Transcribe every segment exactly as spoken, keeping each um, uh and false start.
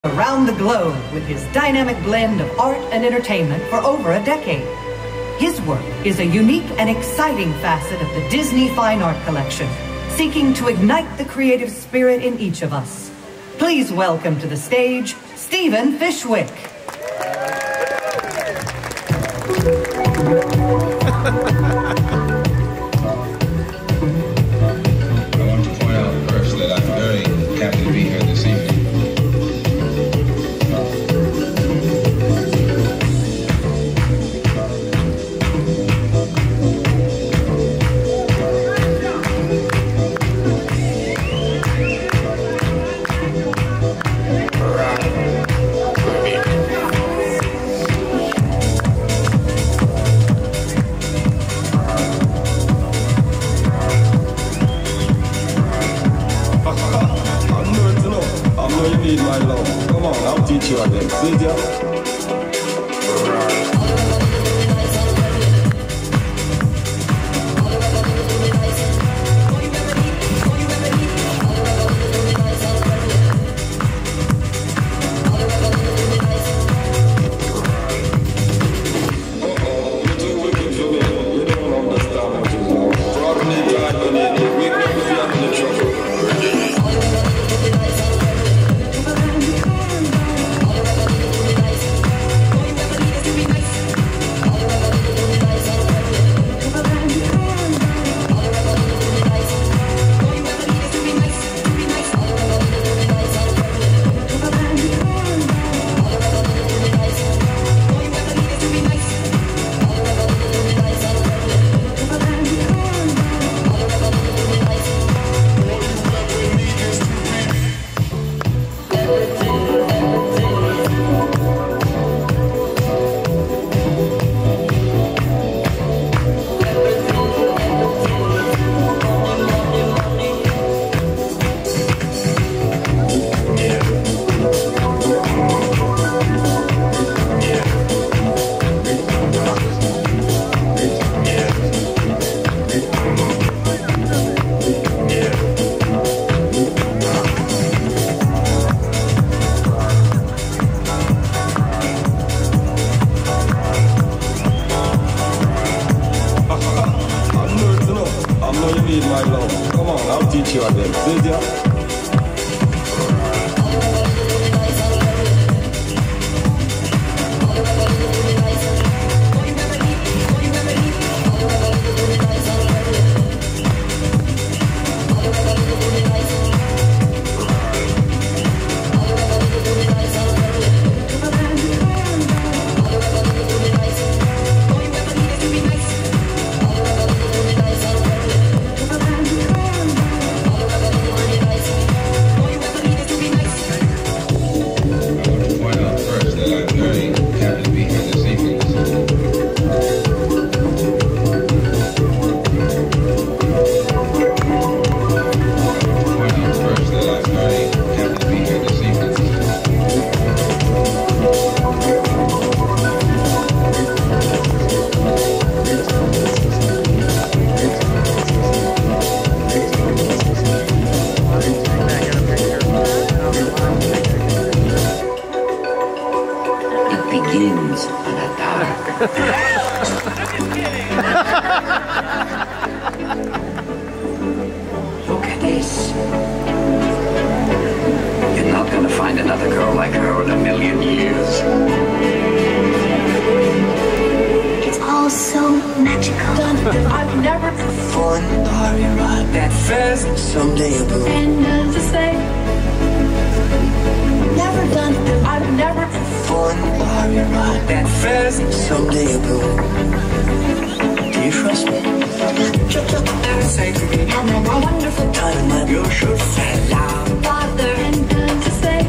around the globe with his dynamic blend of art and entertainment for over a decade. His work is a unique and exciting facet of the Disney Fine Art Collection, seeking to ignite the creative spirit in each of us. Please welcome to the stage, Stephen Fishwick. I want to point out first that I'm very happy to be here this evening. My love, come on, I'll teach you again. See ya. My love, come on, I'll teach you again. See ya. Begins in a dark. Look at this. You're not going to find another girl like her in a million years. It's all so magical. I've never fun. Are you right? That fast someday ago. And to say, never done. I've never fun. Are you right? That fast someday ago. Do you trust me? Say to me, having a wonderful time that you should fall out. Father, and to say,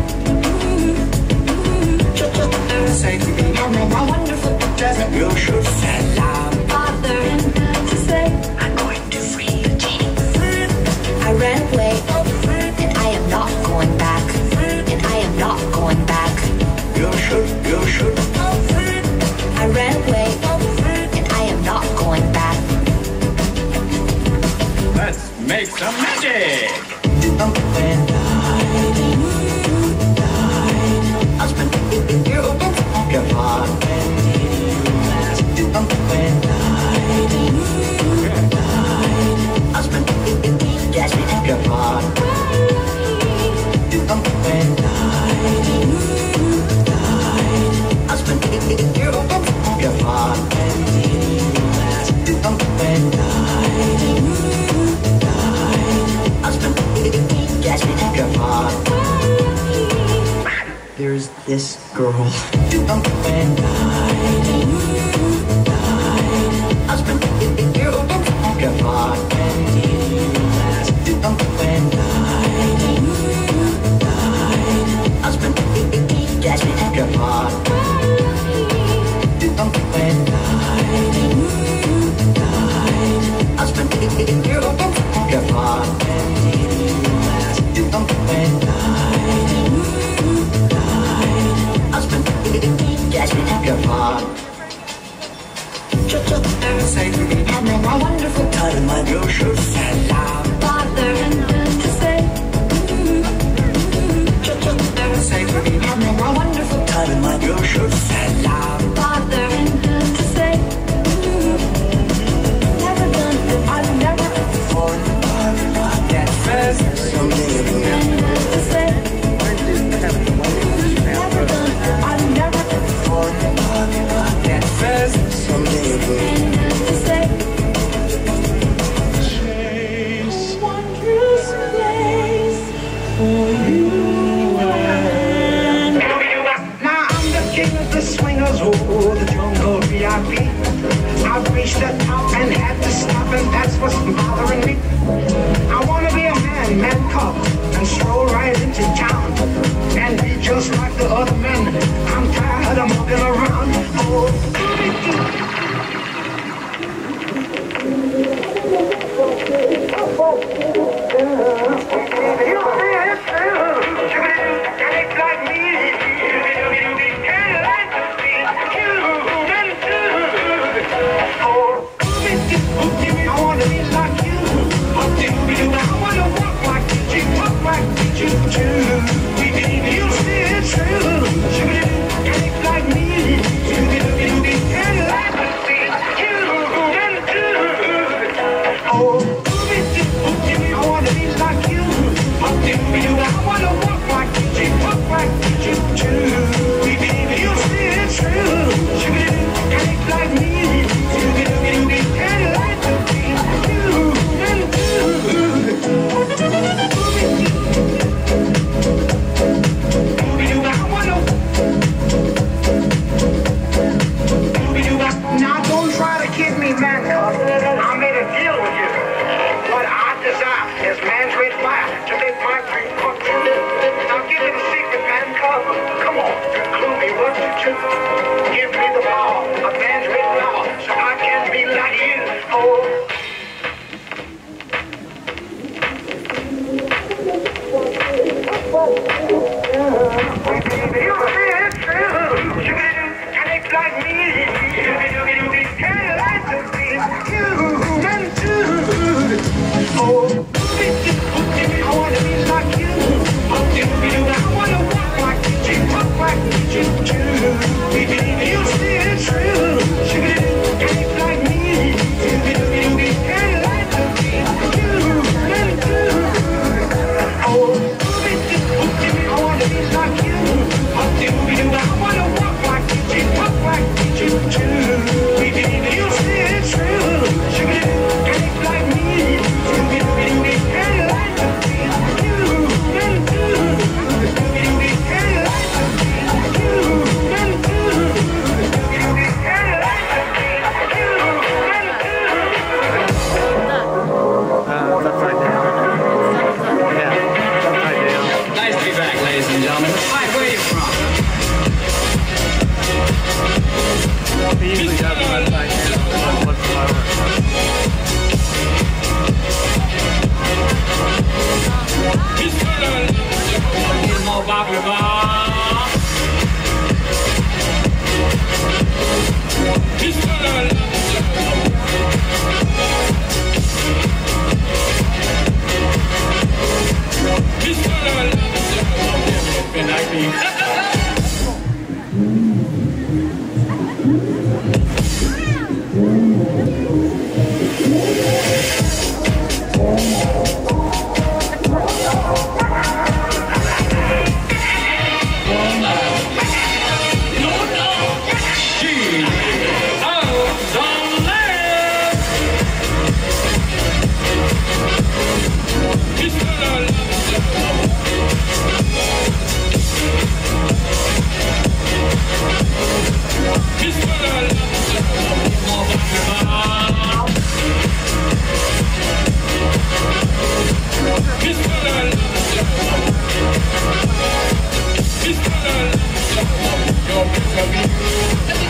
say to me, having a wonderful that you should fall out. Father, and to say, I'm going to free you, Jane. I ran away, and I am not going back, and I am not going back. You should, you should. I ran away, and I am not going back. Let's make some magic! When I died, there's this girl. When I died, I spent you goodbye. When did you last? When I died, I spent you goodbye. When I died, I spent you goodbye. When did you last? When I I spent goodbye. Having a wonderful time, my girl should stand down. Bother to say. Having a wonderful time, my girl should stand down. Bother to say. Never done it, I've never fun. That first someday to say. Never done it, I've never fun. That first someday to say. Chase wondrous place for you and now I'm the king of the swingers, oh, the jungle V I P. I've reached the top and had to stop, and that's what's bothering me. I wanna be a man, man cub, and stroll right into town and be just like the other men. I'm tired of mucking around. Oh, baby.